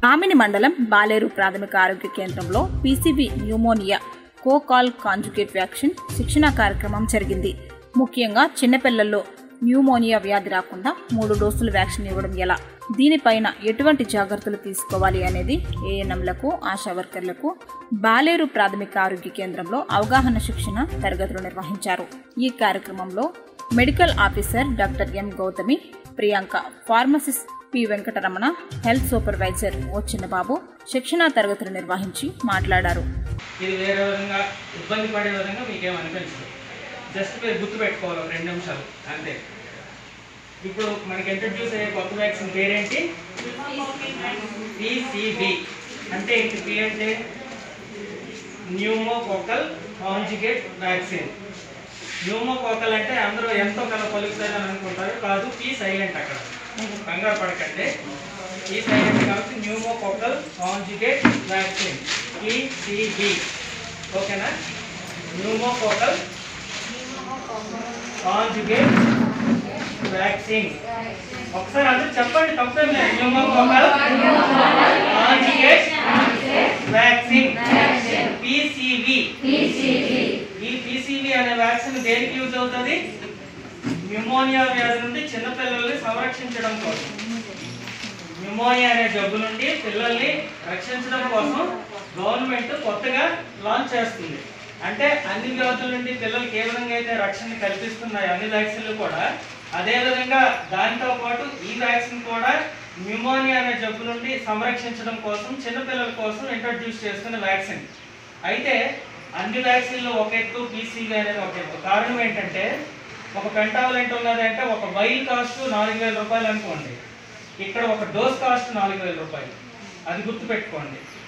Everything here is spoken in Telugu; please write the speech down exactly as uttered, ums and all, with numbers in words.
మామిని మండలం బాలేరు ప్రాథమిక ఆరోగ్య కేంద్రంలో PCV pneumonia coccal conjugate vaccine శిక్షణా కార్యక్రమం జరిగింది. ముఖ్యంగా చిన్నపిల్లల్లో న్యూమోనియా వ్యాధి రాకుండా మూడు డోసులు వ్యాక్సిన్ ఇవ్వడం ఎలా, దీనిపైన ఎటువంటి జాగ్రత్తలు తీసుకోవాలి అనేది ఏఎన్ఎంలకు, ఆశా వర్కర్లకు బాలేరు ప్రాథమిక ఆరోగ్య కేంద్రంలో అవగాహన శిక్షణ తరగతులు నిర్వహించారు. ఈ కార్యక్రమంలో medical officer doctor M Gautami, Priyanka, pharmacist P Venkataramana, health supervisor O Chinnababu శిక్షణా తరగతులు నిర్వహించి మాట్లాడారు. ఇది వేరే విధంగా ఇబ్బంది పడే విధంగా మీకేం అనిపించదు. జస్ట్ మీరు గుర్తు పెట్టుకోవాలి రెండు నిమిషాలు అంతే. ఇప్పుడు మనకి ఇంట్రడ్యూస్ అయ్యే కొత్త వ్యాక్సిన్ పేరేంటి? పీసీవీ అంటే ఏంటి? పి అంటే న్యూమోకోకల్ కాంజుగేట్ వ్యాక్సిన్. న్యూమోకోకల్ అంటే అందరూ ఎంతో కల పలుకుతారని అనుకుంటారు, కాదు. పీ సైలెంట్, అక్కడ కంగారు పడకండి. పీ సైలెంట్ కాబట్టి న్యూమోకోకల్ కాంజుగేట్ వ్యాక్సిన్ పీసీవీ. ఓకేనా? Pneumococcal conjugate vaccine. ఒకసారి అందరూ చెప్పండి, తప్పేం లేదు. Pneumococcal conjugate vaccine PCV. ఈ పీసీవీ అనే వ్యాక్సిన్ దేనికి యూజ్ అవుతుంది? న్యూమోనియా వ్యాధి నుండి చిన్నపిల్లల్ని సంరక్షించడం కోసం. న్యూమోనియా అనే జబ్బు నుండి పిల్లల్ని రక్షించడం కోసం గవర్నమెంట్ కొత్తగా లాంచ్ చేస్తుంది. అంటే అన్ని వ్యాధుల నుండి పిల్లలకి ఏ విధంగా అయితే రక్షణ కల్పిస్తున్నాయి అన్ని వ్యాక్సిన్లు కూడా, అదేవిధంగా దాంతో పాటు ఈ వ్యాక్సిన్ కూడా న్యూమోనియా అనే జబ్బు నుండి సంరక్షించడం కోసం చిన్నపిల్లల కోసం ఇంట్రడ్యూస్ చేస్తున్న వ్యాక్సిన్. అయితే అన్ని వ్యాక్సిన్లు ఒక ఎత్తు, పీసీవీ అనేది ఒక ఎత్తు. కారణం ఏంటంటే, ఒక పెంటావలెంట్ ఉన్నది అంటే ఒక వైల్ కాస్ట్ నాలుగు వేల రూపాయలు అనుకోండి, ఇక్కడ ఒక డోస్ కాస్ట్ నాలుగు వేల రూపాయలు. అది గుర్తుపెట్టుకోండి.